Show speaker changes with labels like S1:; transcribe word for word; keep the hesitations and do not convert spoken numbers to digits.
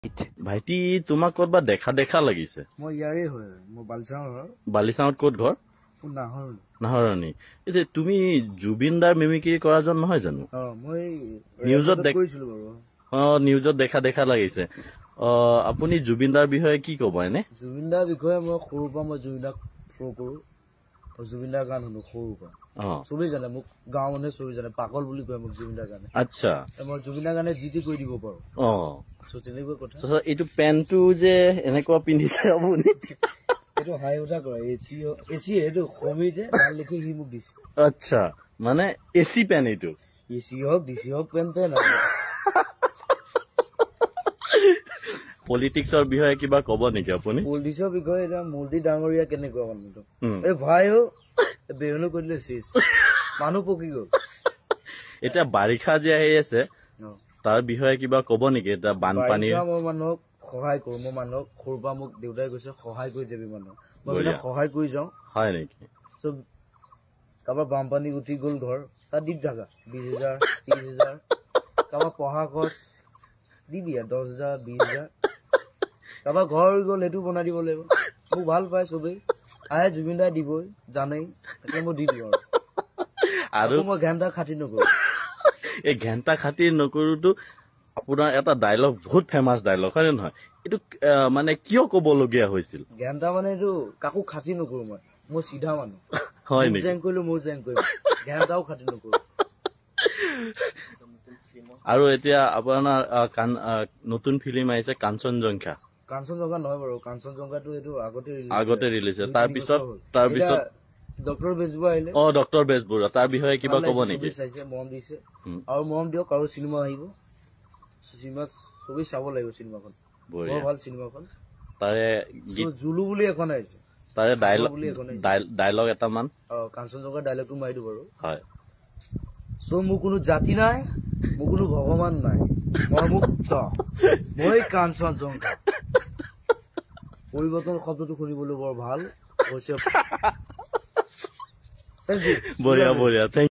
S1: ভাইটি তোমাক ক'ত বা দেখা দেখা লাগিছে
S2: মই ইয়াৰে হয় মই বালিচাঙৰ
S1: বালিচাঙত ক'ত ঘৰ
S2: নাহৰ
S1: নাহৰণি এতিয়া তুমি জুবিন দাৰ মিমিক্ৰি কৰাজন নহয় জানো
S2: অ মই
S1: নিউজত
S2: কৰিছিলো বাৰু
S1: অ নিউজত দেখা দেখা লাগিছে অ আপুনি জুবিন দাৰ বিষয়ে কি ক'ব এনে
S2: জুবিন দাৰ বিষয়ে মই সৰুৰ পৰা মই জুবিন দাক ফলো কৰো জুবিন দাৰ গান শুনো সৰুৰ পৰা অ চবেই জানে মোক গাঁও মানুহে চবেই জানে পাগল বুলি কয় মোক জুবিন দাৰ গানে আচ্ছা মই জুবিন দাৰ গানে যি টি কৈ দিব পাৰো অ তেনেকুৱা কথা এইটো পেণ্টটো যে এনেকুৱা পিন্ধিছে আপুনি এইটো হাই উঠা কৰে এচি এচি এইটো কমি যে ভাল লিখি সি মোক দিছে
S1: আচ্ছা মানে এচি পেন এইটো
S2: এচি হওক ডিচি হওক পেন পেন
S1: পলিটিক্সৰ বিষয়ে কিবা ক'ব নেকি আপুনি
S2: পলিটিক্সৰ বিষয়ে এতিয়া মোদী ডাঙৰীয়া কেনেকুৱা মানুহটো এই ভাইও বেহনো কৰিলে চিজ মানুহ পকি গ'ল
S1: এতিয়া বাৰিষা যে আহি আছে তাৰ বিষয়ে কিবা ক'ব নেকি এটা বানপানীৰ
S2: মই মানুহক সহায় কৰো মই মানুহক সৰুৰ পৰা মোক দেউতাই কৈছে সহায় কৰি যাবি মানুহক মই মানে সহায় কৰি যাওঁ হয় নেকি চব কাৰোবাৰ বানপানী উঠি গ'ল ঘৰ তাত দি থাকা বিশ হাজাৰ ত্ৰিশ হাজাৰ কাৰোবাৰ পঢ়া খৰচ দিবি আৰু দহ হাজাৰ বিশ হাজাৰ কাৰোবাৰ ঘৰ গ'ল সেইটো বনাই দিব লাগিব মোক ভাল পায় চবেই আহে জুবিন দাই দিবই জানেই তাকে মই দি দিওঁ আৰু মই ঘেণ্টা খাতি নকৰো
S1: এই ঘেণ্টা খাতি নকৰোতো আপোনাৰ এটা ডায়লগ বহুত ফেমাছ ডায়লগ হয় নে নহয় এইটো মানে কিয় ক'বলগীয়া হৈছিল
S2: ঘেণ্টা মানে এইটো কাকো খাতি নকৰো মই মই চিধা মানুহ
S1: হয় নেকি
S2: জেং কৰিলো মই জেং কৰিম ঘেণ্টাও খাতি নকৰো
S1: আৰু এতিয়া আপোনাৰ নতুন ফিল্ম আহিছে কাঞ্চনজংঘা
S2: কাঞ্চনজংঘা নহয় বাৰু কাঞ্চনজংঘাটো এইটো আগতে
S1: আগতে ৰিলিজ হৈছে তাৰপিছত তাৰপিছত
S2: ডক্টৰ বেজবৰুৱা আহিলে
S1: অ ডক্টৰ বেজবৰুৱা তাৰ বিষয়ে কিবা ক'ব নেকি
S2: চাইছে মৰম দিছে আৰু মৰম দিয়ক আৰু চিনেমা আহিব চিনেমা চবেই চাব লাগিব চিনেমাখন বৰ ভাল চিনেমাখন তাৰে জুলু বুলি এখন আহিছে
S1: তাৰে ডায়লগ ডায়লগ এটা মান
S2: অ কাঞ্চনজংঘাৰ ডায়লগটো মাৰি দিওঁ বাৰু
S1: হয়
S2: চ' মোৰ কোনো জাতি নাই মোৰ কোনো ভগৱান নাই মই মুক্ত মই কাঞ্চনজংঘা পৰিৱৰ্তন শব্দটো শুনিবলৈ বৰ ভাল হৈছে বঢ়িয়া বঢ়িয়া